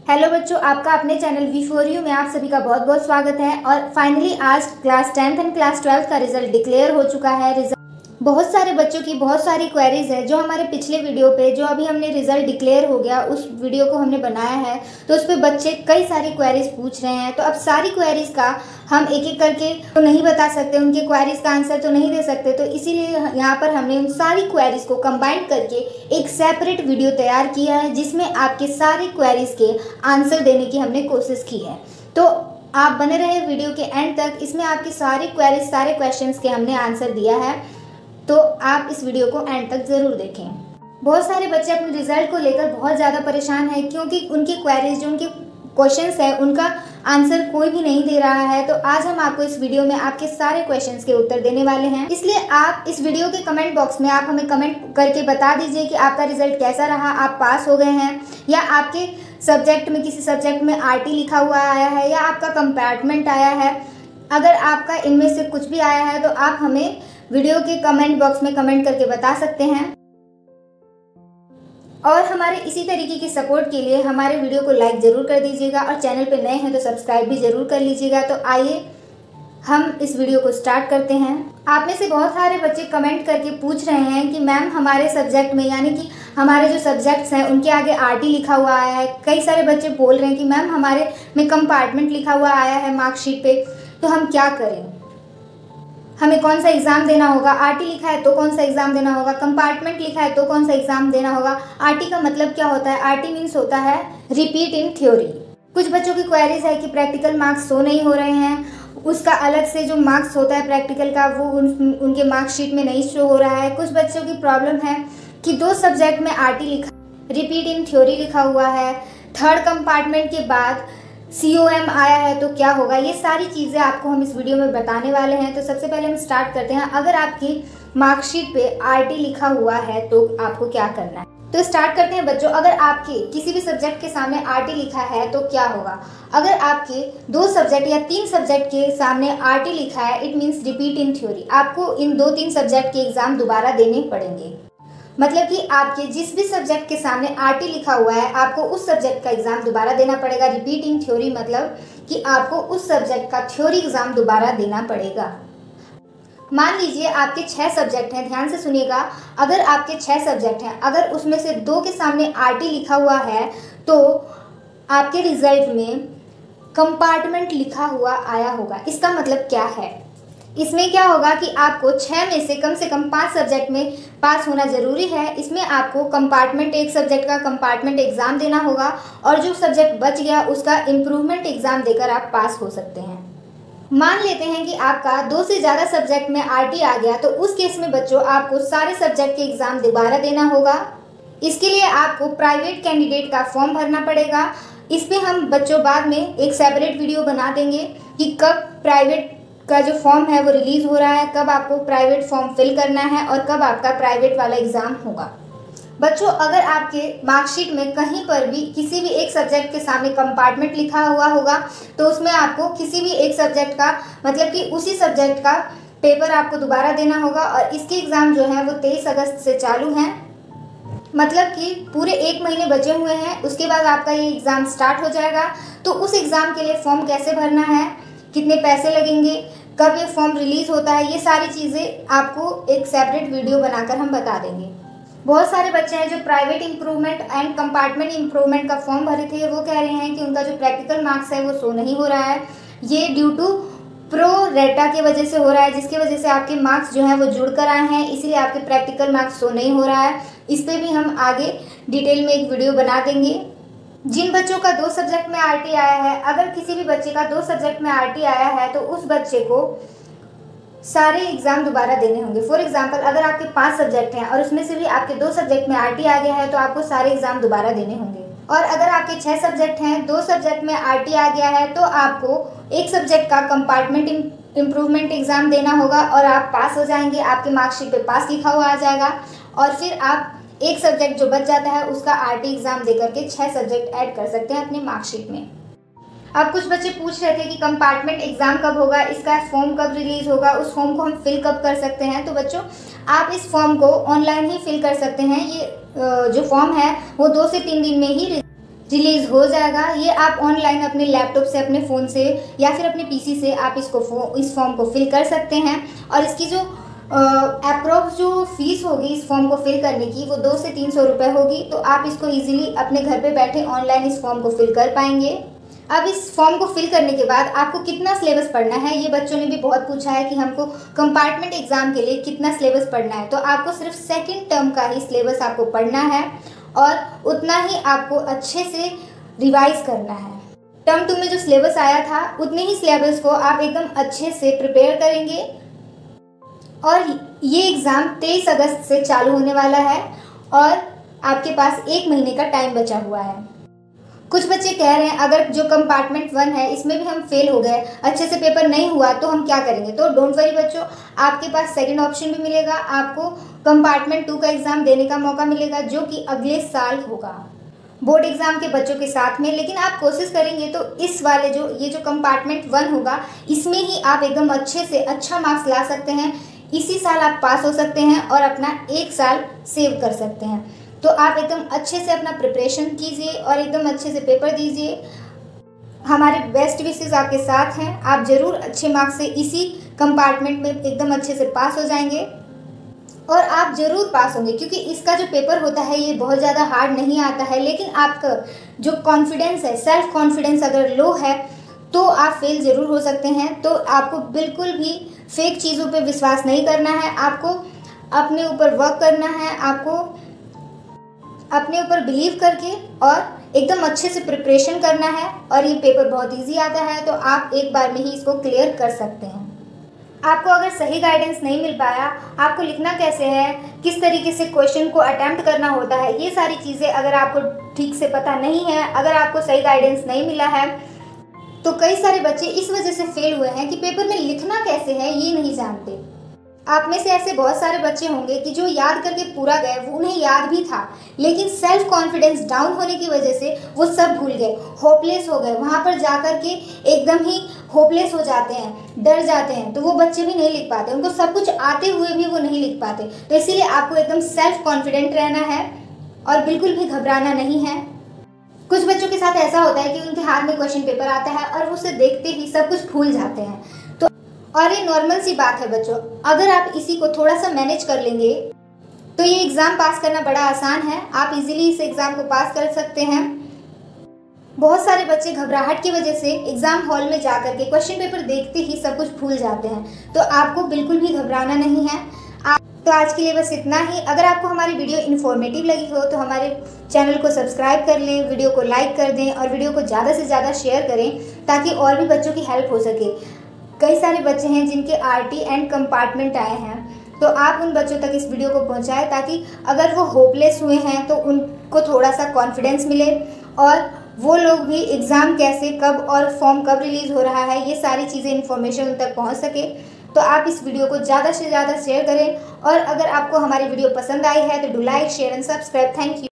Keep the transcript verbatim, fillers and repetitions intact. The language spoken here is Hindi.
हेलो बच्चों, आपका अपने चैनल वी फॉर यू में आप सभी का बहुत बहुत स्वागत है। और फाइनली आज class tenth and class twelfth का रिजल्ट डिक्लेयर हो चुका है। रिजल्ट बहुत सारे बच्चों की बहुत सारी क्वेरीज है जो हमारे पिछले वीडियो पे, जो अभी हमने रिजल्ट डिक्लेयर हो गया उस वीडियो को हमने बनाया है, तो उस पर बच्चे कई सारी क्वेरीज पूछ रहे हैं। तो अब सारी क्वेरीज का हम एक एक करके तो नहीं बता सकते, उनके क्वेरीज का आंसर तो नहीं दे सकते, तो इसीलिए यहाँ पर हमने उन सारी क्वेरीज को कंबाइन करके एक सेपरेट वीडियो तैयार किया है जिसमें आपके सारी क्वेरीज के आंसर देने की हमने कोशिश की है। तो आप बने रहे वीडियो के एंड तक, इसमें आपकी सारी क्वेरीज, सारे क्वेश्चंस के हमने आंसर दिया है, तो आप इस वीडियो को एंड तक ज़रूर देखें। बहुत सारे बच्चे अपने रिजल्ट को लेकर बहुत ज़्यादा परेशान हैं क्योंकि उनकी क्वेरीज, जो उनके क्वेश्चंस हैं, उनका आंसर कोई भी नहीं दे रहा है। तो आज हम आपको इस वीडियो में आपके सारे क्वेश्चंस के उत्तर देने वाले हैं। इसलिए आप इस वीडियो के कमेंट बॉक्स में आप हमें कमेंट करके बता दीजिए कि आपका रिजल्ट कैसा रहा, आप पास हो गए हैं या आपके सब्जेक्ट में, किसी सब्जेक्ट में आर टी लिखा हुआ आया है या आपका कंपार्टमेंट आया है। अगर आपका इनमें से कुछ भी आया है तो आप हमें वीडियो के कमेंट बॉक्स में कमेंट करके बता सकते हैं। और हमारे इसी तरीके की सपोर्ट के लिए हमारे वीडियो को लाइक ज़रूर कर दीजिएगा और चैनल पे नए हैं तो सब्सक्राइब भी ज़रूर कर लीजिएगा। तो आइए हम इस वीडियो को स्टार्ट करते हैं। आप में से बहुत सारे बच्चे कमेंट करके पूछ रहे हैं कि मैम हमारे सब्जेक्ट में, यानी कि हमारे जो सब्जेक्ट्स हैं उनके आगे आर टी लिखा हुआ आया है। कई सारे बच्चे बोल रहे हैं कि मैम हमारे में कंपार्टमेंट लिखा हुआ आया है मार्कशीट पे, तो हम क्या करें, हमें कौन सा एग्ज़ाम देना होगा। आरटी लिखा है तो कौन सा एग्ज़ाम देना होगा, कंपार्टमेंट लिखा है तो कौन सा एग्ज़ाम देना होगा। आरटी का मतलब क्या होता है? आरटी मीन्स होता है रिपीट इन थ्योरी। कुछ बच्चों की क्वेरीज है कि प्रैक्टिकल मार्क्स शो नहीं हो रहे हैं, उसका अलग से जो मार्क्स होता है प्रैक्टिकल का वो उन, उनके मार्कशीट में नहीं शो हो रहा है। कुछ बच्चों की प्रॉब्लम है कि दो सब्जेक्ट में आरटी लिखा, रिपीट इन थ्योरी लिखा हुआ है, थर्ड कंपार्टमेंट के बाद सी ओ एम आया है तो क्या होगा। ये सारी चीज़ें आपको हम इस वीडियो में बताने वाले हैं। तो सबसे पहले हम स्टार्ट करते हैं। अगर आपकी मार्कशीट पे आर टी लिखा हुआ है तो आपको क्या करना है, तो स्टार्ट करते हैं बच्चों। अगर आपके किसी भी सब्जेक्ट के सामने आर टी लिखा है तो क्या होगा। अगर आपके दो सब्जेक्ट या तीन सब्जेक्ट के सामने आर टी लिखा है, it means repeat in theory. आपको इन दो तीन सब्जेक्ट के एग्जाम दोबारा देने पड़ेंगे। मतलब कि आपके जिस भी सब्जेक्ट के सामने आरटी लिखा हुआ है आपको उस सब्जेक्ट का एग्जाम दोबारा देना पड़ेगा। रिपीट इन थ्योरी मतलब कि आपको उस सब्जेक्ट का थ्योरी एग्जाम दोबारा देना पड़ेगा। मान लीजिए आपके छह सब्जेक्ट हैं, ध्यान से सुनिएगा। अगर आपके छह सब्जेक्ट हैं, अगर उसमें से दो के सामने आरटी लिखा हुआ है तो आपके रिजल्ट में कंपार्टमेंट लिखा हुआ आया होगा। इसका मतलब क्या है? इसमें क्या होगा कि आपको छः में से कम से कम पाँच सब्जेक्ट में पास होना ज़रूरी है। इसमें आपको कंपार्टमेंट, एक सब्जेक्ट का कंपार्टमेंट एग्ज़ाम देना होगा और जो सब्जेक्ट बच गया उसका इम्प्रूवमेंट एग्ज़ाम देकर आप पास हो सकते हैं। मान लेते हैं कि आपका दो से ज़्यादा सब्जेक्ट में आरटी आ गया, तो उस केस में बच्चों आपको सारे सब्जेक्ट के एग्ज़ाम दोबारा देना होगा। इसके लिए आपको प्राइवेट कैंडिडेट का फॉर्म भरना पड़ेगा। इस पर हम बच्चों बाद में एक सेपरेट वीडियो बना देंगे कि कब प्राइवेट का जो फॉर्म है वो रिलीज़ हो रहा है, कब आपको प्राइवेट फॉर्म फिल करना है और कब आपका प्राइवेट वाला एग्ज़ाम होगा। बच्चों, अगर आपके मार्कशीट में कहीं पर भी किसी भी एक सब्जेक्ट के सामने कंपार्टमेंट लिखा हुआ होगा तो उसमें आपको किसी भी एक सब्जेक्ट का, मतलब कि उसी सब्जेक्ट का पेपर आपको दोबारा देना होगा। और इसके एग्ज़ाम जो है वो तेईस अगस्त से चालू हैं, मतलब कि पूरे एक महीने बचे हुए हैं। उसके बाद आपका ये एग्ज़ाम स्टार्ट हो जाएगा। तो उस एग्ज़ाम के लिए फॉर्म कैसे भरना है, कितने पैसे लगेंगे, कब ये फॉर्म रिलीज़ होता है, ये सारी चीज़ें आपको एक सेपरेट वीडियो बनाकर हम बता देंगे। बहुत सारे बच्चे हैं जो private improvement and compartment improvement का फॉर्म भरे थे, वो कह रहे हैं कि उनका जो प्रैक्टिकल मार्क्स है वो शो नहीं हो रहा है। ये ड्यू टू प्रो रेटा की वजह से हो रहा है, जिसकी वजह से आपके मार्क्स जो हैं वो जुड़ कर आए हैं, इसीलिए आपके प्रैक्टिकल मार्क्स शो नहीं हो रहा है। इस पर भी हम आगे डिटेल में एक वीडियो बना देंगे। जिन बच्चों का दो सब्जेक्ट में आरटी आया है, अगर किसी भी बच्चे का दो सब्जेक्ट में आरटी आया है तो उस बच्चे को सारे एग्जाम दोबारा देने होंगे। फॉर एग्जांपल, अगर आपके पांच सब्जेक्ट हैं और उसमें से भी आपके दो सब्जेक्ट में आरटी आ गया है तो आपको सारे एग्जाम दोबारा देने होंगे। और अगर आपके छह सब्जेक्ट हैं, दो सब्जेक्ट में आरटी आ गया है तो आपको एक सब्जेक्ट का कंपार्टमेंट इम्प्रूवमेंट एग्जाम देना होगा और आप पास हो जाएंगे। आपके मार्कशीट पे पास लिखा हुआ आ जाएगा और फिर आप एक सब्जेक्ट जो बच जाता है उसका आरटी एग्जाम देकर के छह सब्जेक्ट ऐड कर सकते हैं अपने मार्कशीट में। अब कुछ बच्चे पूछ रहे थे कि कंपार्टमेंट एग्जाम कब होगा, इसका फॉर्म कब रिलीज होगा, उस फॉर्म को हम फिल कब कर सकते हैं। तो बच्चों, आप इस फॉर्म को ऑनलाइन ही फिल कर सकते हैं। ये जो फॉर्म है वो दो से तीन दिन में ही रिलीज़ हो जाएगा। ये आप ऑनलाइन अपने लैपटॉप से, अपने फ़ोन से या फिर अपने पीसी से आप इसको इस फॉर्म को फिल कर सकते हैं। और इसकी जो अप्रोक्स जो फीस होगी इस फॉर्म को फिल करने की वो दो से तीन सौ रुपये होगी। तो आप इसको इजीली अपने घर पे बैठे ऑनलाइन इस फॉर्म को फिल कर पाएंगे। अब इस फॉर्म को फिल करने के बाद आपको कितना सिलेबस पढ़ना है, ये बच्चों ने भी बहुत पूछा है कि हमको कंपार्टमेंट एग्ज़ाम के लिए कितना सिलेबस पढ़ना है। तो आपको सिर्फ सेकेंड टर्म का ही सिलेबस आपको पढ़ना है और उतना ही आपको अच्छे से रिवाइज करना है। टर्म टू में जो सिलेबस आया था उतने ही सिलेबस को आप एकदम अच्छे से प्रिपेयर करेंगे। और ये एग्ज़ाम तेईस अगस्त से चालू होने वाला है और आपके पास एक महीने का टाइम बचा हुआ है। कुछ बच्चे कह रहे हैं अगर जो कंपार्टमेंट वन है इसमें भी हम फेल हो गए, अच्छे से पेपर नहीं हुआ तो हम क्या करेंगे। तो डोंट वरी बच्चों, आपके पास सेकंड ऑप्शन भी मिलेगा, आपको कंपार्टमेंट टू का एग्ज़ाम देने का मौका मिलेगा जो कि अगले साल होगा बोर्ड एग्ज़ाम के बच्चों के साथ में। लेकिन आप कोशिश करेंगे तो इस वाले जो ये जो कंपार्टमेंट वन होगा इसमें ही आप एकदम अच्छे से अच्छा मार्क्स ला सकते हैं। इसी साल आप पास हो सकते हैं और अपना एक साल सेव कर सकते हैं। तो आप एकदम अच्छे से अपना प्रिपरेशन कीजिए और एकदम अच्छे से पेपर दीजिए। हमारे बेस्ट विशेस आपके साथ हैं। आप ज़रूर अच्छे मार्क्स से इसी कंपार्टमेंट में एकदम अच्छे से पास हो जाएंगे और आप ज़रूर पास होंगे, क्योंकि इसका जो पेपर होता है ये बहुत ज़्यादा हार्ड नहीं आता है। लेकिन आपका जो कॉन्फिडेंस है, सेल्फ कॉन्फिडेंस अगर लो है तो आप फेल ज़रूर हो सकते हैं। तो आपको बिल्कुल भी फेक चीज़ों पे विश्वास नहीं करना है, आपको अपने ऊपर वर्क करना है, आपको अपने ऊपर बिलीव करके और एकदम अच्छे से प्रिपरेशन करना है। और ये पेपर बहुत इजी आता है तो आप एक बार में ही इसको क्लियर कर सकते हैं। आपको अगर सही गाइडेंस नहीं मिल पाया, आपको लिखना कैसे है, किस तरीके से क्वेश्चन को अटेम्प्ट करना होता है, ये सारी चीज़ें अगर आपको ठीक से पता नहीं है, अगर आपको सही गाइडेंस नहीं मिला है, तो कई सारे बच्चे इस वजह से फेल हुए हैं कि पेपर में लिखना कैसे है ये नहीं जानते। आप में से ऐसे बहुत सारे बच्चे होंगे कि जो याद करके पूरा गए, वो उन्हें याद भी था लेकिन सेल्फ कॉन्फिडेंस डाउन होने की वजह से वो सब भूल गए, होपलेस हो गए। वहाँ पर जा कर के एकदम ही होपलेस हो जाते हैं, डर जाते हैं। तो वो बच्चे भी नहीं लिख पाते, उनको सब कुछ आते हुए भी वो नहीं लिख पाते। तो इसीलिए आपको एकदम सेल्फ कॉन्फिडेंट रहना है और बिल्कुल भी घबराना नहीं है। कुछ बच्चों के साथ ऐसा होता है कि उनके हाथ में क्वेश्चन पेपर आता है और उसे देखते ही सब कुछ भूल जाते हैं। तो और ये नॉर्मल सी बात है बच्चों, अगर आप इसी को थोड़ा सा मैनेज कर लेंगे तो ये एग्ज़ाम पास करना बड़ा आसान है। आप इजीली इस एग्ज़ाम को पास कर सकते हैं। बहुत सारे बच्चे घबराहट की वजह से एग्ज़ाम हॉल में जा कर के क्वेश्चन पेपर देखते ही सब कुछ भूल जाते हैं। तो आपको बिल्कुल भी घबराना नहीं है। तो आज के लिए बस इतना ही। अगर आपको हमारी वीडियो इन्फॉर्मेटिव लगी हो तो हमारे चैनल को सब्सक्राइब कर लें, वीडियो को लाइक कर दें और वीडियो को ज़्यादा से ज़्यादा शेयर करें ताकि और भी बच्चों की हेल्प हो सके। कई सारे बच्चे हैं जिनके आरटी एंड कंपार्टमेंट आए हैं, तो आप उन बच्चों तक इस वीडियो को पहुंचाएं ताकि अगर वो होपलेस हुए हैं तो उनको थोड़ा सा कॉन्फिडेंस मिले और वो लोग भी एग्ज़ाम कैसे, कब और फॉर्म कब रिलीज़ हो रहा है, ये सारी चीज़ें इन्फॉर्मेशन उन तक पहुँच सके। तो आप इस वीडियो को ज़्यादा से ज़्यादा शेयर करें और अगर आपको हमारी वीडियो पसंद आई है तो do like, share and subscribe. Thank you.